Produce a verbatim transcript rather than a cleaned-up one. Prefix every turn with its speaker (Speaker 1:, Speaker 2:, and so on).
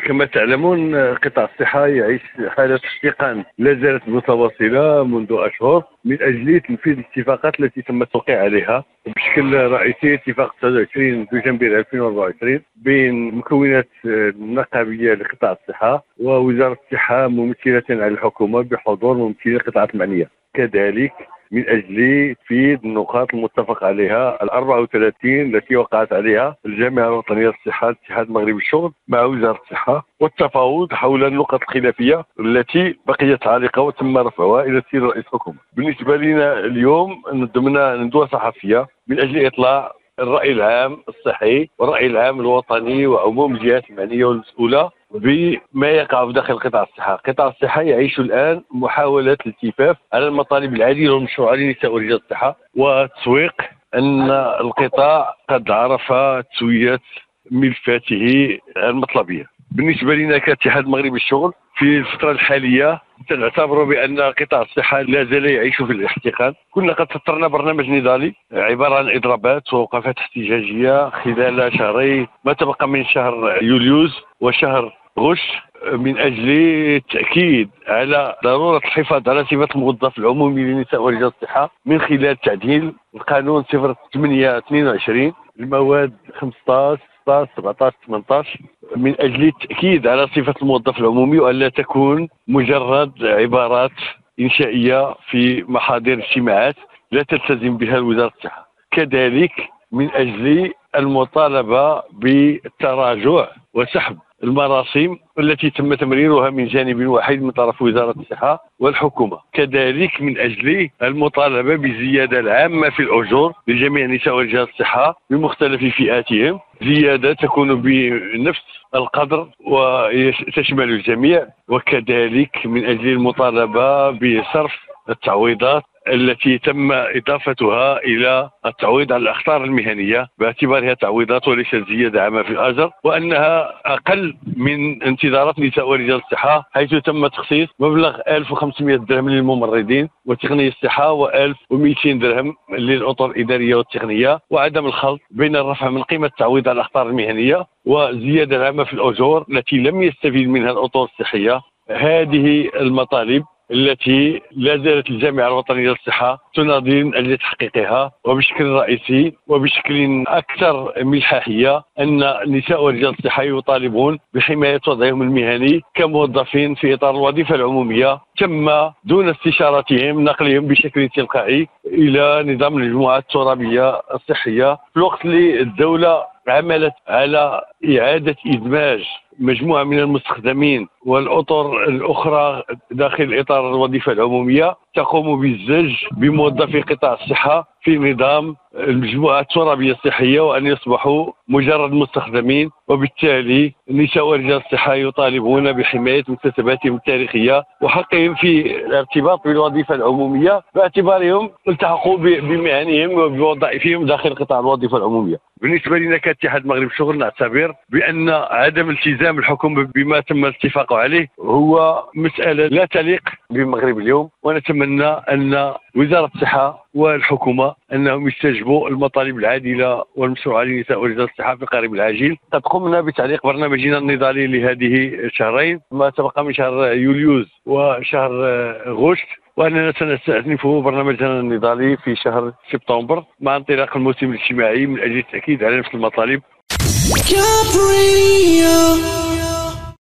Speaker 1: كما تعلمون قطاع الصحة يعيش حالة احتقان لا زالت متواصلة منذ أشهر من أجل تنفيذ الاتفاقات التي تم التوقيع عليها بشكل رئيسي. اتفاق تسعة وعشرين دجنبر ألفين وأربعة وعشرين بين مكونات النقابية لقطاع الصحة ووزارة الصحة ممثلة على الحكومة بحضور ممثلي القطاعات المعنية، كذلك من أجل تنفيذ النقاط المتفق عليها الأربعة وثلاثين التي وقعت عليها الجامعة الوطنية للصحة الاتحاد المغربي للشغل مع وزارة الصحة، والتفاوض حول النقط الخلافية التي بقيت عالقة وتم رفعها إلى سير رئيس الحكومة. بالنسبة لنا اليوم ضمن ندوة صحفية من أجل إطلاع الرأي العام الصحي والرأي العام الوطني وعموم الجهات المعنية والمسؤولة بما يقع في داخل قطاع الصحة. قطاع الصحة يعيش الآن محاولة الالتفاف على المطالب العادلة والمشروعة لنساء ورجال الصحة وتسويق أن القطاع قد عرف تسوية ملفاته المطلبية. بالنسبة لنا كاتحاد المغربي للشغل في الفترة الحالية نعتبر بأن قطاع الصحة لا زال يعيش في الاحتقان. كنا قد سطرنا برنامج نضالي عبارة عن إضرابات ووقفات احتجاجية خلال شهري ما تبقى من شهر يوليوز وشهر غش من أجل التأكيد على ضرورة الحفاظ على صفة الموظف العمومي لنساء ورجال الصحة من خلال تعديل القانون صفر ثمانية اثنين وعشرين المواد خمسة عشر سبعة عشر ثمانية عشر من أجل التأكيد على صفة الموظف العمومي وألا تكون مجرد عبارات إنشائية في محاضر اجتماعات لا تلتزم بها وزارة الصحة. كذلك من أجل المطالبة بالتراجع وسحب المراسم التي تم تمريرها من جانب واحد من طرف وزارة الصحة والحكومة، كذلك من أجل المطالبة بالزيادة العامة في الأجور لجميع نساء ورجال الصحة بمختلف فئاتهم، زيادة تكون بنفس القدر وتشمل الجميع، وكذلك من أجل المطالبة بصرف التعويضات التي تم إضافتها إلى التعويض على الأخطار المهنية باعتبارها تعويضات وليست زيادة عامة في الأجر، وأنها أقل من انتظارات نساء ورجال الصحة، حيث تم تخصيص مبلغ ألف وخمسمائة درهم للممرضين وتقني الصحة وألف ومئتين درهم للأطر الإدارية والتقنية، وعدم الخلط بين الرفع من قيمة التعويض على الأخطار المهنية وزيادة العامة في الأجور التي لم يستفيد منها الأطر الصحية. هذه المطالب التي لا زالت الجامعة الوطنية للصحة تناضل من أجل تحقيقها وبشكل رئيسي وبشكل أكثر ملحاحية، أن نساء ورجال الصحة يطالبون بحماية وضعهم المهني كموظفين في إطار الوظيفة العمومية، تم دون استشارتهم نقلهم بشكل تلقائي إلى نظام المجموعات الترابية الصحية، في الوقت اللي الدولة عملت على إعادة إدماج مجموعة من المستخدمين والأطر الأخرى داخل إطار الوظيفة العمومية تقوم بالزج بموظفي قطاع الصحة في نظام المجموعات الترابية الصحية وأن يصبحوا مجرد مستخدمين، وبالتالي نساء ورجال الصحة يطالبون بحماية مكتسباتهم التاريخية وحقهم في الارتباط بالوظيفة العمومية باعتبارهم التحقوا بمهنهم وبوظائفهم داخل قطاع الوظيفة العمومية. بالنسبة لنا كاتحاد المغرب للشغل نعتبر بأن عدم التزام الحكومة بما تم الاتفاق عليه هو مسألة لا تليق بالمغرب اليوم، ونتمنى أن وزارة الصحة والحكومة أنهم يستجبوا المطالب العادلة والمشروعة لنساء ورجال الصحة في القريب العاجل. قد قمنا بتعليق برنامجنا النضالي لهذه الشهرين ما تبقى من شهر يوليوز وشهر غشت، وأننا سنستأنف برنامجنا النضالي في شهر سبتمبر مع انطلاق الموسم الاجتماعي من أجل التأكيد على نفس المطالب.